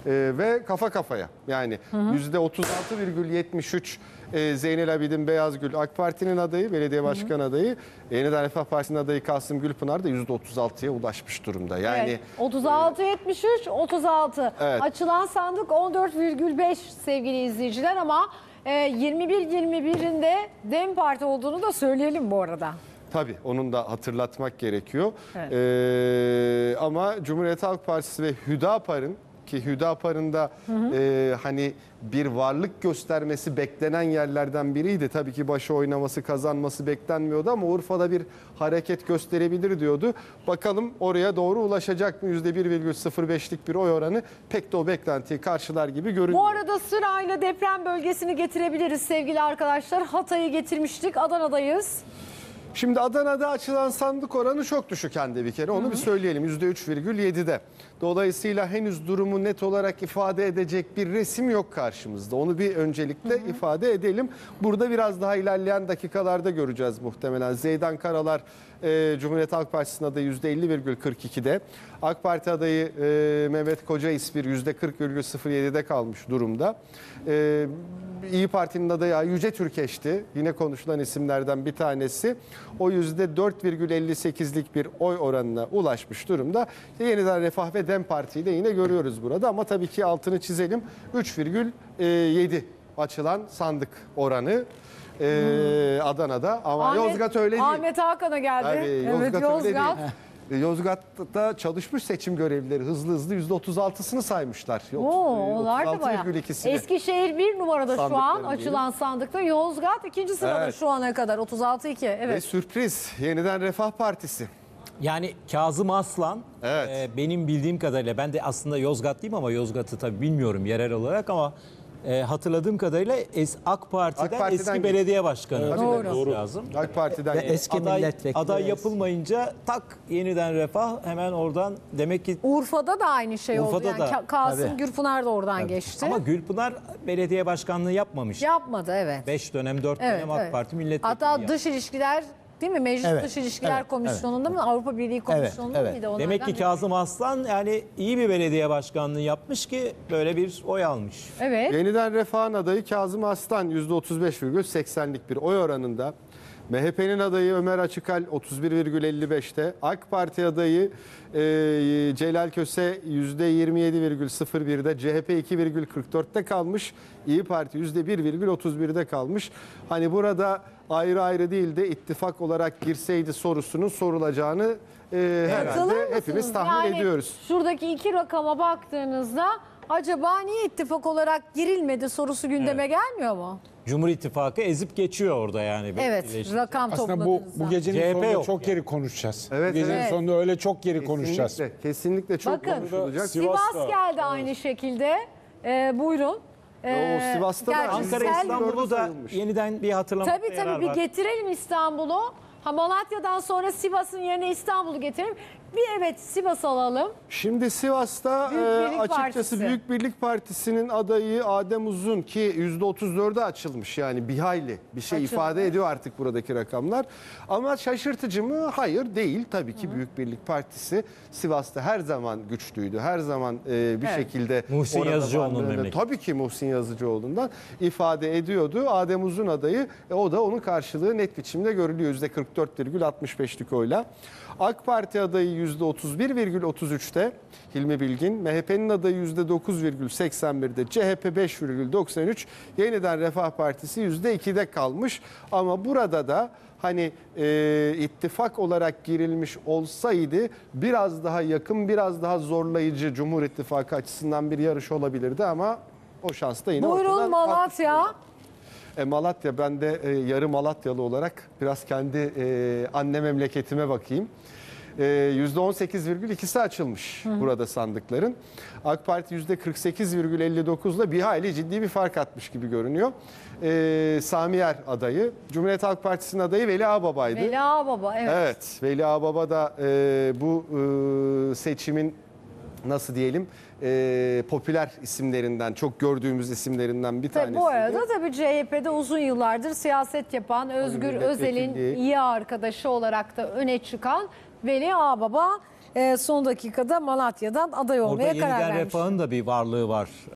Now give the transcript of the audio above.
Ve kafa kafaya. Yani %36,73 Zeynel Abidin Beyazgül AK Parti'nin adayı, belediye başkan adayı. Yeniden Refah Partisi'nin adayı Kasım Gülpınar da %36'ya ulaşmış durumda. Yani evet, 36-73, 36. Evet. Açılan sandık 14,5 sevgili izleyiciler ama 21-21'inde DEM Parti olduğunu da söyleyelim bu arada. tabii onun da hatırlatmak gerekiyor. Evet. Ama Cumhuriyet Halk Partisi ve Hüdapar'ın, ki Hüdapar'ın da hani bir varlık göstermesi beklenen yerlerden biriydi. Tabii ki başı oynaması, kazanması beklenmiyordu ama Urfa'da bir hareket gösterebilir diyordu. Bakalım oraya doğru ulaşacak mı? %1,05'lik bir oy oranı pek de o beklentiyi karşılar gibi görünüyor. Bu arada sırayla deprem bölgesini getirebiliriz sevgili arkadaşlar. Hatay'ı getirmiştik, Adana'dayız. Şimdi Adana'da açılan sandık oranı çok düşük Hande bir kere. Onu bir söyleyelim, %3,7'de. Dolayısıyla henüz durumu net olarak ifade edecek bir resim yok karşımızda. Onu bir öncelikle ifade edelim. Burada biraz daha ilerleyen dakikalarda göreceğiz muhtemelen. Zeydan Karalar Cumhuriyet Halk Partisi'nin adayı %50,42'de. AK Parti adayı Mehmet Koca İspir %40,07'de kalmış durumda. İyi Parti'nin adayı Yüce Türkeş'ti. Yine konuşulan isimlerden bir tanesi. O %4,58'lik bir oy oranına ulaşmış durumda. Yeniden Refah ve DEM Parti'yi de yine görüyoruz burada. Ama tabii ki altını çizelim. 3,7 açılan sandık oranı. Adana'da ama Yozgat öyle değil. Ahmet Hakan'a geldi. Tabii, Evet, Yozgat. Yozgat'ta çalışmış seçim görevlileri hızlı %36'sını saymışlar. Onlar da bayağı. 36,2'sini. Eskişehir bir numarada şu an Sandıkların açılan sandıkta. Yozgat ikinci sırada Evet. şu ana kadar 36,2. Ve Evet. sürpriz, Yeniden Refah Partisi. Yani Kazım Aslan, Evet. benim bildiğim kadarıyla, ben de aslında Yozgatlıyım ama Yozgat'ı tabii bilmiyorum yerel olarak, ama hatırladığım kadarıyla AK Parti'den eski geçti. belediye başkanı Doğru. lazım. AK Parti'den Eski milletvekili. Aday yapılmayınca tak Yeniden Refah hemen oradan, demek ki Urfa'da da aynı şey oldu. Urfa'da Yani da, Kasım tabii. Gürpınar da oradan geçti. ama Gülpınar belediye başkanlığı yapmamış. Yapmadı, evet. 5 dönem 4 Evet, dönem AK evet. Parti milletvekili Hatta yaptı. dış ilişkiler, değil mi? Meclis Evet, Dış İlişkiler evet, Komisyonu'nda mı? Avrupa Birliği Komisyonu'nda evet. mıydı? Onlardan Demek ki biri. Kazım Aslan yani iyi bir belediye başkanlığı yapmış ki böyle bir oy almış. Evet. Yeniden Refah'ın adayı Kazım Aslan %35,80'lik bir oy oranında. MHP'nin adayı Ömer Açıkal 31,55'te. AK Parti adayı Celal Köse %27,01'de. CHP 2,44'te kalmış. İyi Parti %1,31'de kalmış. Hani burada ayrı ayrı değil de ittifak olarak girseydi sorusunun sorulacağını Katılır herhalde mısınız? hepimiz tahmin Yani ediyoruz. şuradaki iki rakama baktığınızda acaba niye ittifak olarak girilmedi sorusu gündeme gelmiyor mu? Cumhur İttifakı ezip geçiyor orada yani. Evet, Birleşik. rakam Aslında topladığınızda. bu gecenin CHP sonunda yok çok yani. geri konuşacağız. Evet, Bu gecenin evet. sonunda öyle çok geri konuşacağız. Kesinlikle çok Bakın, konuşulacak. Sivas geldi aynı şekilde. Buyurun. O Sivas'ta da gerçi Ankara sel- İstanbul'u da sayılmış. yeniden bir hatırlamakta Tabii yarar bir var. getirelim İstanbul'u. Ha, Malatya'dan sonra Sivas'ın yerine İstanbul'u getirelim. Bir evet Sivas alalım. Şimdi Sivas'ta Büyük Birlik açıkçası Partisi. Büyük Birlik Partisi'nin adayı Adem Uzun, ki %34'e açılmış, yani bir hayli bir şey Açıldı. ifade ediyor artık buradaki rakamlar. Ama şaşırtıcı mı? Hayır, değil. Tabii ki Büyük Birlik Partisi Sivas'ta her zaman güçlüydü. Her zaman bir şekilde Muhsin orada Yazıcıoğlu'nun varlığını, memleketi. tabii ki Muhsin Yazıcıoğlu'ndan ifade ediyordu. Adem Uzun adayı, o da onun karşılığı net biçimde görülüyor %44,65'lik oyla. AK Parti adayı %31,33'te Hilmi Bilgin, MHP'nin adayı %9,81'de, CHP 5,93, Yeniden Refah Partisi %2'de kalmış. Ama burada da hani ittifak olarak girilmiş olsaydı biraz daha yakın, biraz daha zorlayıcı Cumhur İttifakı açısından bir yarış olabilirdi ama o şans da yine Buyurun ortadan Malatya. Malatya, ben de yarı Malatyalı olarak biraz kendi anne memleketime bakayım. %18,2'si açılmış burada sandıkların. AK Parti %48,59'la bir hayli ciddi bir fark atmış gibi görünüyor. Sami Yer adayı, Cumhuriyet Halk Partisi'nin adayı Veli Ağbaba'ydı. Veli Ağbaba, evet. Evet, Veli Ağbaba da bu seçimin nasıl diyelim popüler isimlerinden, çok gördüğümüz isimlerinden bir Tabii tanesi. bu arada tabii CHP'de uzun yıllardır siyaset yapan Özgür milletvekilliği. Özel'in iyi arkadaşı olarak da öne çıkan Veli Ağbaba son dakikada Malatya'dan aday Orada olmaya karar Yeniden vermiş. Refah'ın da bir varlığı var.